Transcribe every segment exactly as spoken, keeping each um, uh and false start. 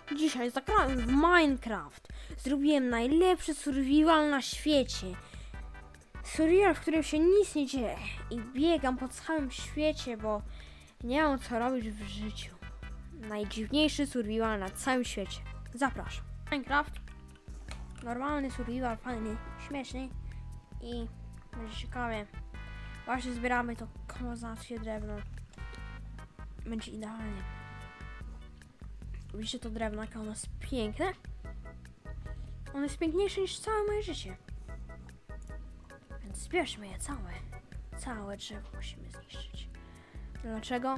Dzisiaj zagrałem w Minecraft. Zrobiłem najlepszy survival na świecie. Survival, w którym się nic nie dzieje. I biegam po całym świecie, bo nie mam co robić w życiu. Najdziwniejszy survival na całym świecie. Zapraszam. Minecraft. Normalny survival, fajny, śmieszny. I będzie ciekawie. Właśnie zbieramy to kozackie drewno. Będzie idealnie. Widzicie to drewno, jakie ono jest piękne? Ono jest piękniejsze niż całe moje życie. Więc zbierzmy je całe. Całe drzewo musimy zniszczyć. Dlaczego?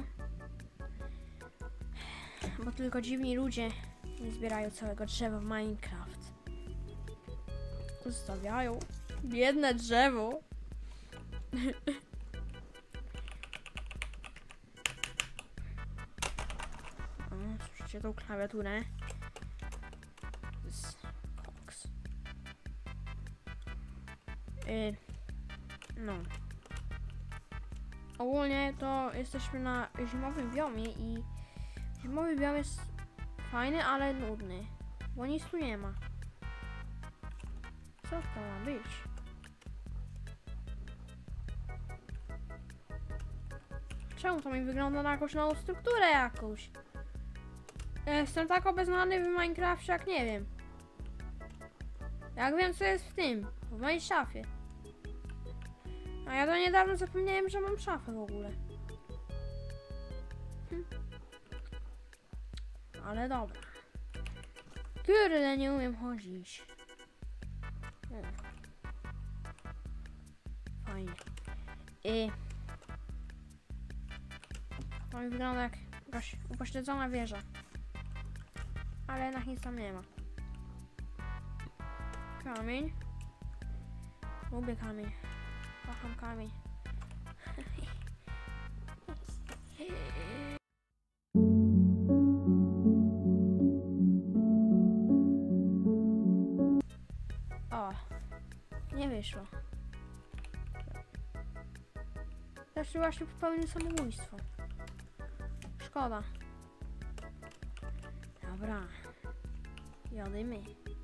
Bo tylko dziwni ludzie nie zbierają całego drzewa w Minecraft. Zostawiają biedne drzewo. O, słyszycie tą klawiaturę? Z Cox. Yy, no. Ogólnie to jesteśmy na zimowym biomie i zimowy biom jest fajny, ale nudny, bo nic tu nie ma. Co to ma być? Czemu to mi wygląda na jakąś nową strukturę jakąś? Ja jestem tak obeznany w Minecrafcie, jak nie wiem. Jak wiem, co jest w tym, w mojej szafie. A ja do niedawno zapomniałem, że mam szafę w ogóle. Hm. Ale dobra. Kurde, nie umiem chodzić. O. Fajnie. I... To mi wygląda jak jakaś upośledzona wieża. Ale jednak nic tam nie ma. Kamień. Lubię kamień. Kocham kamień. O, nie wyszło. Też właśnie popełnił samobójstwo. Szkoda. Dobra. Jadymy.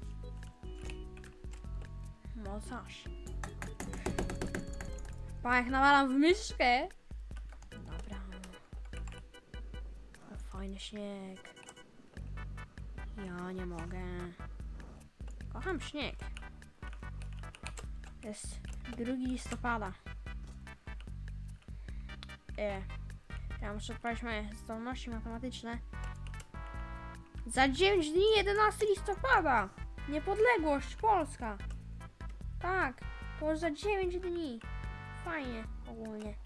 Mocarz. Pa, jak nawalam w myszkę. Dobra. O, fajny śnieg. Ja nie mogę. Kocham śnieg. Jest drugiego listopada. E, ja muszę odprawić moje zdolności matematyczne. Za dziewięć dni jedenastego listopada! Niepodległość Polska! Tak, to już za dziewięć dni. Fajnie, ogólnie.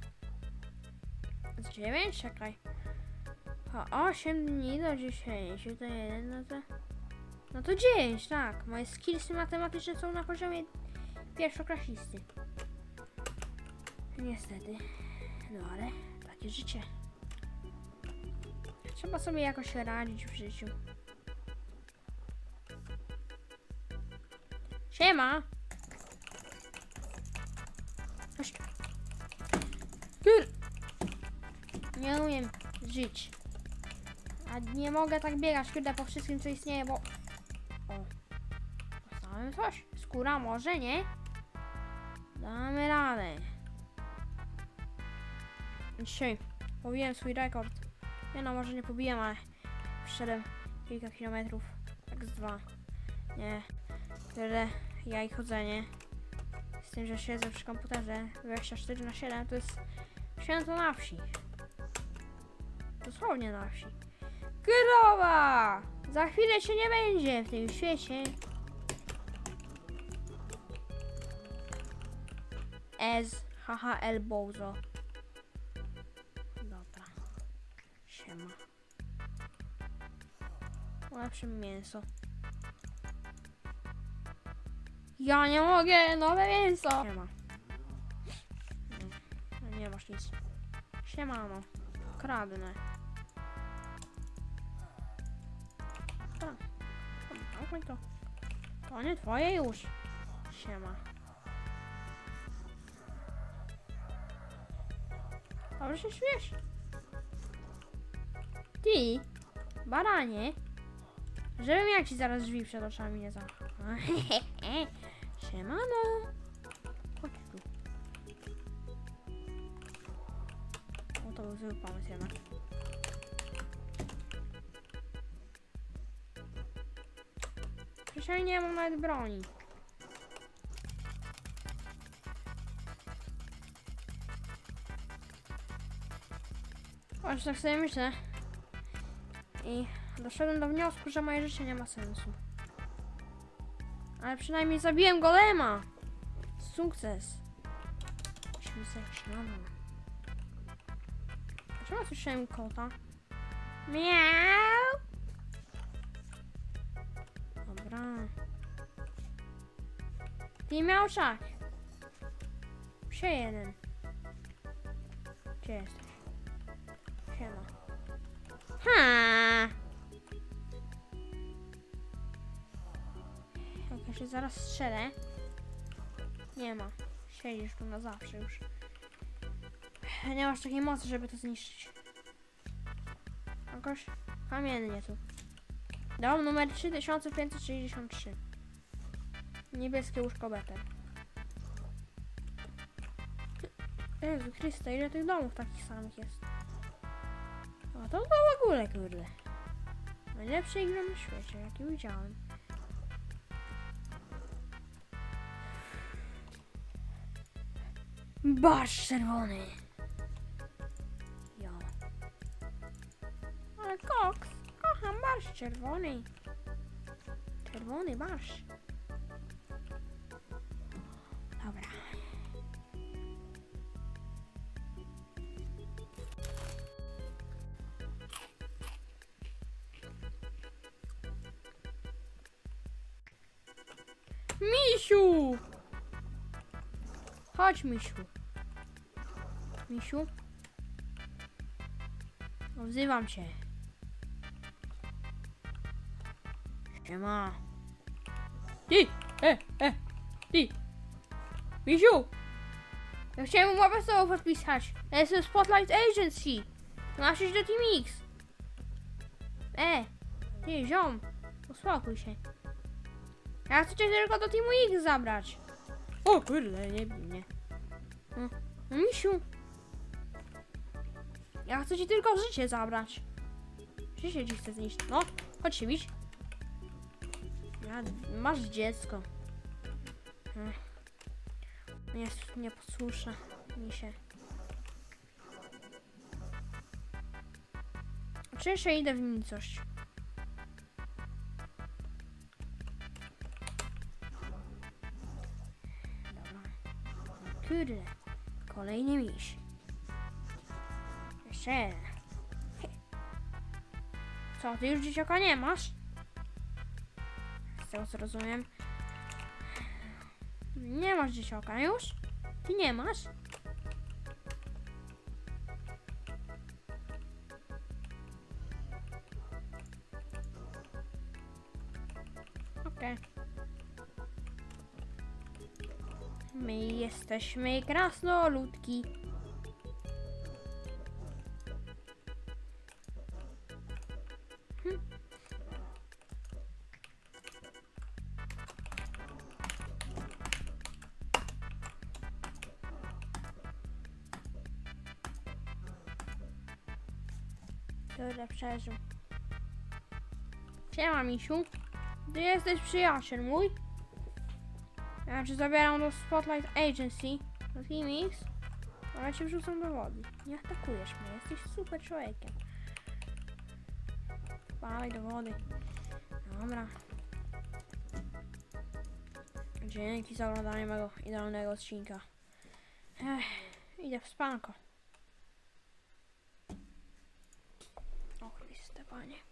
Z dziewięć? Czekaj. A osiem dni do dziesięciu to jeden, no to... No to dziewięć, tak. Moje skillsy matematyczne są na poziomie pierwszoklasisty. Niestety. No ale takie życie. Trzeba sobie jakoś radzić w życiu. Siema! Chodź. Kur... Nie umiem żyć. A nie mogę tak biegać, kurde, po wszystkim, co istnieje, bo... O. Dostałem coś. Skóra może, nie? Damy radę. Dzisiaj pobiłem swój rekord. Nie no, może nie pobiłem, ale wszedłem kilka kilometrów. Tak z dwa. Nie. Tyle ja i chodzenie. Z tym, że siedzę przy komputerze dwadzieścia cztery na siedem, to jest święto na wsi. Dosłownie na wsi. Krowa! Za chwilę się nie będzie w tym świecie. Ez, haha, el bozo. Dobra. Siema. Ulepszymy mięso. Ja nie mogę, nowe mięso. Siema. No, nie masz nic. Siemano. Kradnę. Dawaj to. To nie twoje już. Siema. Dobrze się śmiesz. Ty, baranie. Żebym ja ci zaraz drzwi przed oczami nie zamknął. Siemano. Chodź tu. O, to był zły pomysł jednak. Przecież ja nie mam nawet broni. Właśnie tak sobie myślę. I doszedłem do wniosku, że moje życie nie ma sensu. Ale przynajmniej zabiłem golema. Sukces. Musimy sobie śniadam. Dlaczego słyszałem kota? Miau. Dobra. Ty miałczak. Psie jeden. Gdzie jesteś? Siema. Ha. Jak ja się zaraz strzelę. Nie ma. Siedzisz tu na zawsze już. Nie masz takiej mocy, żeby to zniszczyć. Jakoś kamiennie tu. Dom numer trzy tysiące pięćset sześćdziesiąt trzy. Niebieskie łóżko beter. Jezu Chryste, ile tych domów takich samych jest. A to w ogóle, kurde. Najlepszy gra na świecie, jaki widziałem. Barsz czerwony. Jo. Ale koks. Kocham barsz czerwony. Czerwony barsz. Dobra. Misiu! Chodź, misiu. Misiu? Odzywam się. Siema. Ty! E, e! Ty! Misiu! Ja chciałem umowę z tobą podpisać. Ja jestem Spotlight Agency. Masz iść do Team X. E! Ty, ziom! Uspokój się. Ja chcę cię tylko do Teamu X zabrać. O kurde, nie bij mnie. No, misiu. Ja chcę ci tylko życie zabrać. Życie ci chcę zniszczyć. No, chodź się bić. Ja, masz dziecko. Jest nieposłuszne mi się. Czy jeszcze idę w nicość? Dobra. Kurde. Kolejny miś. Jeszcze jeden. Co, ty już dzieciaka nie masz? Z tego co rozumiem. Nie masz dzieciaka już? Ty nie masz? Okej. Okay. My jesteśmy krasnoludki. Hm. Dobra, przeżył. Siema, misiu. Ty jesteś przyjaciel mój. Ja cię zabieram do Spotlight Agency, do Team X, ale cię wrzucam do wody. Nie atakujesz mnie, jesteś super człowiekiem. Dawaj do wody. Dobra. Dzięki za oglądanie mego idealnego odcinka. Ech, idę w spanko. O Chryste, Panie.